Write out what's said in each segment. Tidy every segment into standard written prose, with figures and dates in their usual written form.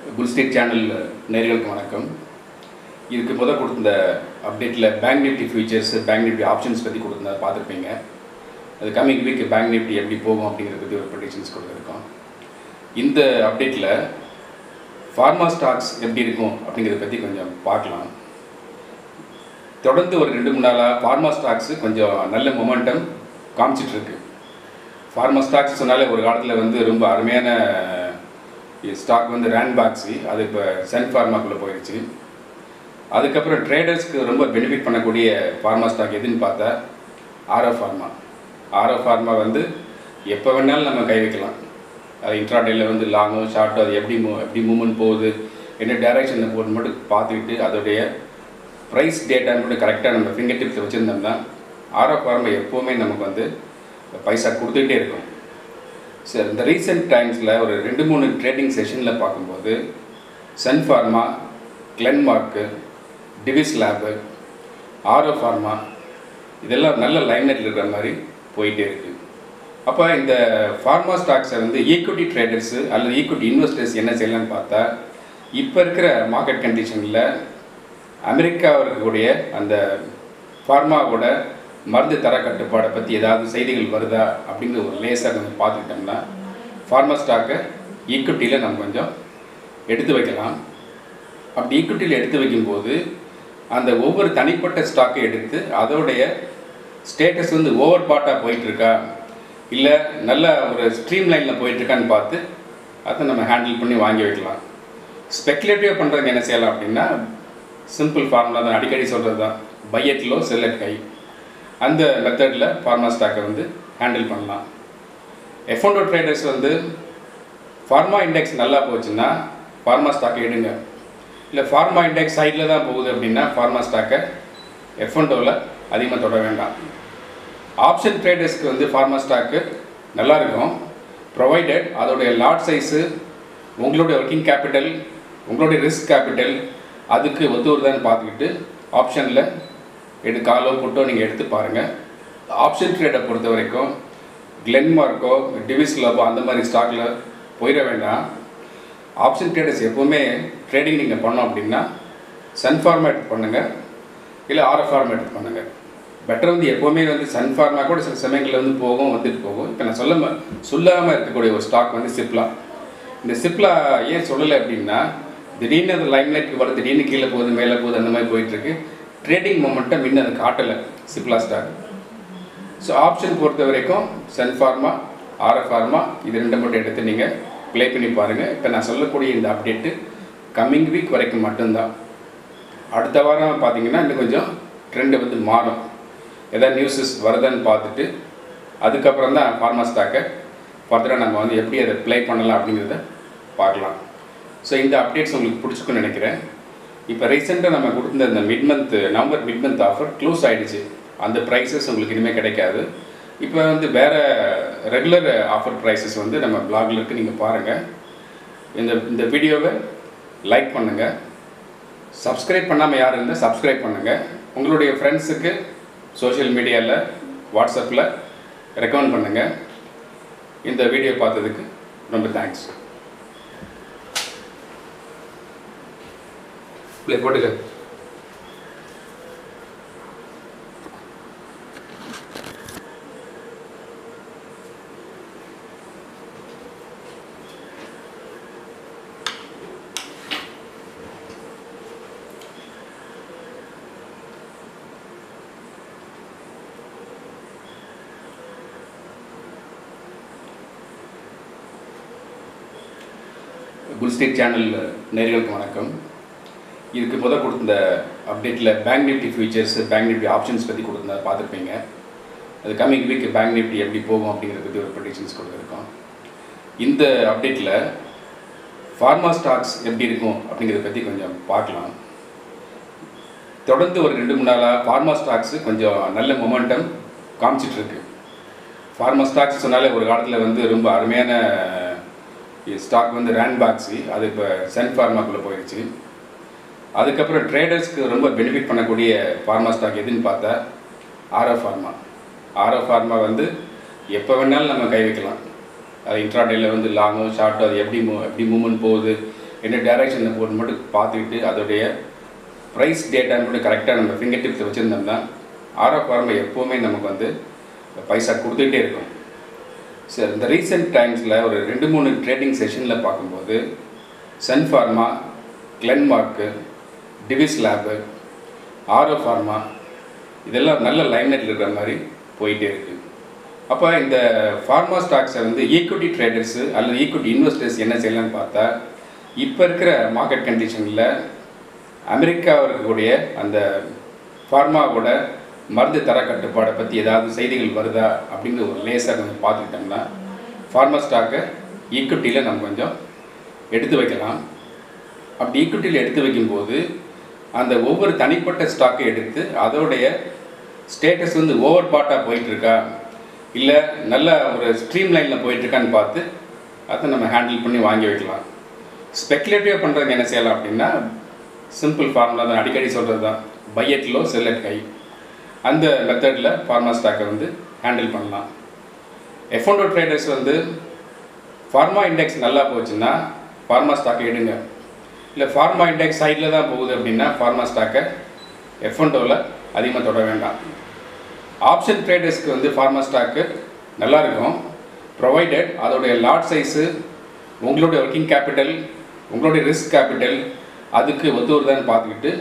புல்ஸ்டேட் channel நேயர்களுக்கு வணக்கம். இதுக்கு முதல் கொடுத்த அப்டேட்டில் bank Nifty futures, bank Nifty options பற்றி கொடுத்துருந்தா பார்த்துருப்பீங்க. அது கம்மிங் வீக் பேங்க் நிஃப்டி எப்படி போகும் அப்படிங்கிறத பற்றி ஒரு ப்ரெடிக்ஷன்ஸ் கொடுத்துருக்கோம். இந்த அப்டேட்டில் ஃபார்மா ஸ்டாக்ஸ் எப்படி இருக்கும் அப்படிங்கிறத பற்றி கொஞ்சம் பார்க்கலாம். தொடர்ந்து ஒரு 2-3 நாளாக ஃபார்மா ஸ்டாக்ஸு கொஞ்சம் நல்ல மொமெண்டம் காமிச்சிட்ருக்கு. ஃபார்மா ஸ்டாக்ஸ் சொன்னாலே ஒரு காலத்தில் ரொம்ப அருமையான ஸ்டாக் ரேன்பாக்ஸி, அது இப்போ சன் ஃபார்மாக்குள்ளே போயிடுச்சு. அதுக்கப்புறம் ட்ரேடர்ஸ்க்கு ரொம்ப பெனிஃபிட் பண்ணக்கூடிய ஃபார்மா ஸ்டாக் எதுன்னு பார்த்தா ஆரோ ஃபார்மா. ஆரோ ஃபார்மா எப்போ வேணாலும் நம்ம கை வைக்கலாம். அது இன்ட்ராடேயில் லாங்கோ ஷார்ட்டோ அது எப்படி மூவ்மெண்ட் போகுது, என்ன டைரெக்ஷனில் போகுது மட்டும் பார்த்துக்கிட்டு அதோடைய ப்ரைஸ் டேட்டா மட்டும் கரெக்டாக நம்ம ஃபிங்கர் டிப்ஸில் வச்சுருந்தோம்னா ஆரோ ஃபார்மா எப்போவுமே நமக்கு பைசா கொடுத்துக்கிட்டே இருக்கும். சார், இந்த ரீசெண்ட் டைம்ஸில் ஒரு 2-3 ட்ரேடிங் செஷனில் பார்க்கும்போது சன் ஃபார்மா, கிளென்மார்க்கு, டிவிஸ் லேபு, ஆரோ ஃபார்மா இதெல்லாம் நல்ல லைம்லைட்டில் இருக்கிற மாதிரி போயிட்டே இருக்குது. அப்போ இந்த ஃபார்மா ஸ்டாக்ஸை ஈக்விட்டி ட்ரேடர்ஸு அல்லது ஈக்விட்டி இன்வெஸ்டர்ஸ் என்ன செய்யலான்னு பார்த்தா, இப்போ இருக்கிற மார்க்கெட் கண்டிஷனில் அமெரிக்காவில் இருக்கக்கூடிய அந்த ஃபார்மாவோட மருந்து தர கட்டுப்பாடை பற்றி ஏதாவது செய்திகள் வருதா அப்படிங்கிற ஒரு லேசாக கொஞ்சம் பார்த்துக்கிட்டோம்னா ஃபார்மா ஸ்டாக்கை ஈக்விட்டியில் நம்ம கொஞ்சம் எடுத்து வைக்கலாம். அப்படி ஈக்விட்டியில் எடுத்து வைக்கும்போது அந்த ஒவ்வொரு தனிப்பட்ட ஸ்டாக்கை எடுத்து அதோடைய ஸ்டேட்டஸ் ஓவர் பாட்டாக போயிட்டுருக்கா இல்லை நல்ல ஒரு ஸ்ட்ரீம் லைனில் போயிட்டுருக்கான்னு பார்த்து அதை நம்ம ஹேண்டில் பண்ணி வாங்கி வைக்கலாம். ஸ்பெக்குலேட்டிவாக பண்ணுறதுக்கு என்ன செய்யலாம் அப்படின்னா, சிம்பிள் ஃபார்முலா தான், அடிக்கடி சொல்கிறது தான், buy at low sell at high. அந்த மெத்தடில் ஃபார்மா ஸ்டாக்கை ஹேண்டில் பண்ணலாம். F&O ட்ரேடர்ஸ் ஃபார்மா இண்டெக்ஸ் நல்லா போச்சுன்னா ஃபார்மா ஸ்டாக்கை எடுங்க. இல்லை ஃபார்மா இண்டெக்ஸ் சைடில் தான் போகுது அப்படின்னா ஃபார்மா ஸ்டாக்கை F&Oவில் அதிகமாக தொட வேண்டாம். ஆப்ஷன் ட்ரேடர்ஸ்க்கு ஃபார்மா ஸ்டாக்கு நல்லாயிருக்கும், ப்ரொவைடட் அதோடைய லாட் சைஸு, உங்களுடைய ஒர்க்கிங் கேபிட்டல், உங்களுடைய ரிஸ்க் கேபிட்டல் அதுக்கு ஒத்து வருதான்னு பார்த்துக்கிட்டு ஆப்ஷனில் காலோ புட்டோ நீங்கள் எடுத்து பாருங்கள். ஆப்ஷன் ட்ரேடை பொறுத்த வரைக்கும் கிளென்மார்க்கோ, டிவிஸ் லேபோ அந்த மாதிரி ஸ்டாக்கில் போயிட வேண்டாம். ஆப்ஷன் ட்ரேடர்ஸ் எப்போவுமே ட்ரேடிங் நீங்கள் பண்ணோம் அப்படின்னா சன் ஃபார்மா எடுத்து பண்ணுங்கள், இல்லை ஆரோ ஃபார்மா எடுத்து பண்ணுங்கள். பெட்டர் எப்போவுமே சன் ஃபார்மா கூட சில சமயங்களில் போகும், வந்துட்டு போகும். இப்போ நான் சொல்லாமல் இருக்கக்கூடிய ஒரு ஸ்டாக் சிப்லா. இந்த சிப்லா ஏன் சொல்லலை அப்படின்னா, திடீர்னு அது லைம்லைட்டுக்கு வர, திடீர்னு கீழே போகுது மேலே போகுது அந்த மாதிரி போயிட்டுருக்கு. ட்ரேடிங் மொமெண்டம் இன்னும் அது காட்டலை சிப்லா ஸ்டாக். ஸோ ஆப்ஷன் பொறுத்த வரைக்கும் சன் ஃபார்மா, ஆரோ ஃபார்மா இது 2 மட்டும் எடுத்து நீங்கள் ப்ளே பண்ணி பாருங்கள். இப்போ நான் சொல்லக்கூடிய இந்த அப்டேட்டு கம்மிங் வீக் வரைக்கும் மட்டும்தான். அடுத்த வாரம் பார்த்தீங்கன்னா இன்னும் கொஞ்சம் ட்ரெண்டு மாறும். எதாவது நியூஸஸ் வருதான்னு பார்த்துட்டு அதுக்கப்புறம் தான் ஃபார்மா ஸ்டாக்கை ஃபர்தராக நம்ம எப்படி அதை ப்ளே பண்ணலாம் அப்படிங்கிறத பார்க்கலாம். ஸோ இந்த அப்டேட்ஸ் உங்களுக்கு பிடிச்சிக்குன்னு நினைக்கிறேன். இப்போ ரீசெண்டாக நம்ம கொடுத்த இந்த November mid month offer close ஆகிடுச்சு. அந்த ப்ரைஸஸ் உங்களுக்கு இனிமேல் கிடைக்காது. இப்போ வேறு ரெகுலர் ஆஃபர் ப்ரைஸஸ் நம்ம பிளாகில் இருக்குது, நீங்கள் பாருங்கள். இந்த வீடியோவை லைக் பண்ணுங்கள். சப்ஸ்கிரைப் பண்ணாமல் யார் இருந்தால் சப்ஸ்கிரைப் பண்ணுங்கள். உங்களுடைய ஃப்ரெண்ட்ஸுக்கு சோஷியல் மீடியாவில், வாட்ஸ்அப்பில் ரெக்கமெண்ட் பண்ணுங்கள். இந்த வீடியோ பார்த்ததுக்கு ரொம்ப தேங்க்ஸ். ப்ளே போட்டுக்க. புல்ஸ்டேட் சேனல் நேயர்களுக்கு வணக்கம். இதுக்கு முதல் கொடுத்த அப்டேட்டில் bank Nifty futures, bank Nifty options பற்றி கொடுத்துருந்தா பார்த்துருப்பீங்க. அது கம்மிங் வீக் பேங்க் நிஃப்டி எப்படி போகும் அப்படிங்கிறத பற்றி ஒரு ப்ரெடிக்ஷன்ஸ் கொடுத்துருக்கோம். இந்த அப்டேட்டில் ஃபார்மா ஸ்டாக்ஸ் எப்படி இருக்கும் அப்படிங்கிறத பற்றி கொஞ்சம் பார்க்கலாம். தொடர்ந்து ஒரு 2-3 நாளாக ஃபார்மா ஸ்டாக்ஸு கொஞ்சம் நல்ல மொமெண்டம் காமிச்சிட்ருக்கு. ஃபார்மா ஸ்டாக்ஸ் சொன்னாலே ஒரு காலத்தில் ரொம்ப அருமையான ஸ்டாக் ரேன்பாக்ஸி, அது இப்போ சன் ஃபார்மாக்குள்ளே போயிடுச்சு. அதுக்கப்புறம் ட்ரேடர்ஸ்க்கு ரொம்ப பெனிஃபிட் பண்ணக்கூடிய ஃபார்மா ஸ்டாக் எதுன்னு பார்த்தா ஆரோ ஃபார்மா. ஆரோ ஃபார்மா எப்போ வேணாலும் நம்ம கை வைக்கலாம். அது இன்ட்ராடேயில் லாங்கோ ஷார்ட்டோ அது எப்படி மூவ்மெண்ட் போகுது, என்ன டைரக்ஷனில் போட்டு மட்டும் பார்த்துக்கிட்டு அதோடைய ப்ரைஸ் டேட்டான்னு கூட கரெக்டாக நம்ம ஃபிங்கர் டிப்ஸை வச்சுருந்தோம்னா ஆரோ ஃபார்மா எப்போவுமே நமக்கு வந்து பைசா கொடுத்துக்கிட்டே இருக்கும். சார் இந்த ரீசெண்ட் டைம்ஸில் ஒரு 2-3 ட்ரேடிங் செஷனில் பார்க்கும்போது சன் ஃபார்மா, கிளென்மார்க்கு, டிவிஸ் லேபு, ஆரோ ஃபார்மா இதெல்லாம் நல்ல லைம்லைட்டில் இருக்கிற மாதிரி போயிட்டே இருக்குது. அப்போ இந்த ஃபார்மா ஸ்டாக்ஸை வந்து ஈக்விட்டி ட்ரேடர்ஸு அல்லது ஈக்விட்டி இன்வெஸ்டர்ஸ் என்ன செய்யலாம்னு பார்த்தா, இப்போ இருக்கிற மார்க்கெட் கண்டிஷனில் அமெரிக்காவில் இருக்கக்கூடிய அந்த ஃபார்மாவோட மருந்து தர கட்டுப்பாடை பற்றி ஏதாவது செய்திகள் வருதா அப்படிங்கிற ஒரு லேசாக கொஞ்சம் பார்த்துக்கிட்டோம்னா ஃபார்மா ஸ்டாக்கை ஈக்விட்டியில் நம்ம கொஞ்சம் எடுத்து வைக்கலாம். அப்படி ஈக்விட்டியில் எடுத்து வைக்கும்போது அந்த ஒவ்வொரு தனிப்பட்ட ஸ்டாக்கை எடுத்து அதோடைய ஸ்டேட்டஸ் வந்து ஓவர் பாட்டாக போயிட்டுருக்கா இல்லை நல்ல ஒரு ஸ்ட்ரீம் லைனில் போயிட்டுருக்கான்னு பார்த்து அதை நம்ம ஹேண்டில் பண்ணி வாங்கி வைக்கலாம். ஸ்பெக்குலேட்டிவாக பண்ணுறதுக்கு என்ன செய்யலாம் அப்படின்னா சிம்பிள் ஃபார்முலா தான், அடிக்கடி சொல்கிறது தான், buy at low sell at high. அந்த மெத்தடில் ஃபார்மா ஸ்டாக்கை வந்து ஹேண்டில் பண்ணலாம். F&O ட்ரேடர்ஸ் வந்து ஃபார்மா இண்டெக்ஸ் நல்லா போச்சுன்னா ஃபார்மா ஸ்டாக்கை எடுங்க. இல்லை ஃபார்மா இண்டெக்ஸ் சைடில் தான் போகுது அப்படின்னா ஃபார்மா ஸ்டாக்கை F&Oவில் அதிகமாக தொட வேண்டாம். ஆப்ஷன் ட்ரேடர்ஸ்க்கு வந்து ஃபார்மா ஸ்டாக்கு நல்லாயிருக்கும், ப்ரொவைடட் அதோடைய லாட் சைஸு, உங்களுடைய ஒர்க்கிங் கேபிட்டல், உங்களுடைய ரிஸ்க் கேபிட்டல் அதுக்கு ஒத்து வருதான்னு பார்த்துக்கிட்டு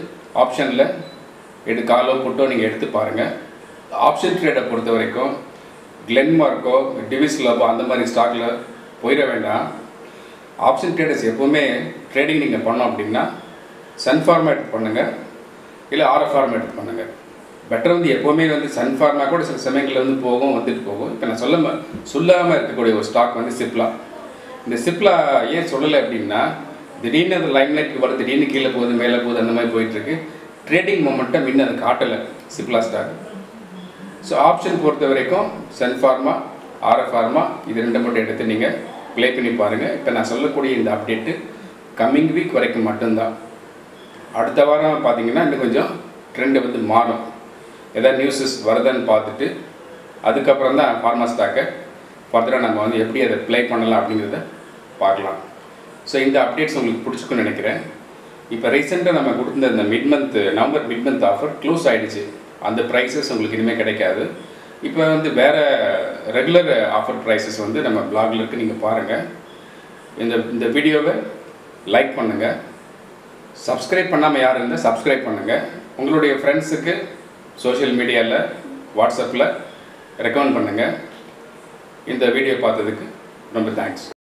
ஆப்ஷனில் காலோ புட்டோ நீங்கள் எடுத்து பாருங்கள். ஆப்ஷன் ட்ரேடை பொறுத்த வரைக்கும் கிளென்மார்க்கோ, டிவிஸ் லேபோ அந்த மாதிரி ஸ்டாக்கில் போயிட வேண்டாம். ஆப்ஷன் ட்ரேடர்ஸ் எப்போவுமே ட்ரேடிங் நீங்கள் பண்ணோம் அப்படின்னா சன் ஃபார்மா எடுத்து பண்ணுங்கள், இல்லை ஆரோ ஃபார்மா எடுத்து பண்ணுங்கள். பெட்டர் வந்து எப்போவுமே வந்து சன் ஃபார்மா கூட சில சமயங்களில் வந்து போகும், வந்துட்டு போகும். இப்போ நான் சொல்லாமல் இருக்கக்கூடிய ஒரு ஸ்டாக் வந்து சிப்லா. இந்த சிப்லா ஏன் சொல்லலை அப்படின்னா திடீர்னு அது லைம்லைட்டுக்கு வர, திடீர்னு கீழே போகுது, மேலே போகுது, அந்த மாதிரி போயிட்டுருக்கு. ட்ரேடிங் மொமெண்டம் இன்னும் அது காட்டலை சிப்லா ஸ்டாக். ஸோ ஆப்ஷன் பொறுத்த வரைக்கும் சன் ஃபார்மா, ஆரோ ஃபார்மா இது 2 மட்டும் எடுத்து நீங்கள் ப்ளே பண்ணி பாருங்கள். இப்போ நான் சொல்லக்கூடிய இந்த அப்டேட்டு கம்மிங் வீக் வரைக்கும் மட்டும்தான். அடுத்த வாரம் பார்த்தீங்கன்னா இன்னும் கொஞ்சம் ட்ரெண்டு வந்து மாறும். எதாவது நியூஸஸ் வருதான்னு பார்த்துட்டு அதுக்கப்புறம் தான் ஃபார்மா ஸ்டாக்கை ஃபர்தராக நம்ம வந்து எப்படி அதை ப்ளே பண்ணலாம் அப்படிங்கிறத பார்க்கலாம். ஸோ இந்த அப்டேட்ஸ் உங்களுக்கு பிடிச்சிக்குன்னு நினைக்கிறேன். இப்போ ரீசெண்டாக நம்ம கொடுத்த இந்த November mid month offer close ஆகிடுச்சு. அந்த ப்ரைஸஸ் உங்களுக்கு இனிமேல் கிடைக்காது. இப்போ வந்து வேறு ரெகுலர் ஆஃபர் ப்ரைஸஸ் வந்து நம்ம பிளாகில் இருக்குது, நீங்கள் பாருங்கள். இந்த வீடியோவை லைக் பண்ணுங்கள், சப்ஸ்கிரைப் பண்ணாமல் யார் இருந்தால் சப்ஸ்கிரைப் பண்ணுங்கள். உங்களுடைய ஃப்ரெண்ட்ஸுக்கு சோஷியல் மீடியாவில், வாட்ஸ்அப்பில் ரெக்கமெண்ட் பண்ணுங்கள். இந்த வீடியோ பார்த்ததுக்கு ரொம்ப தேங்க்ஸ்.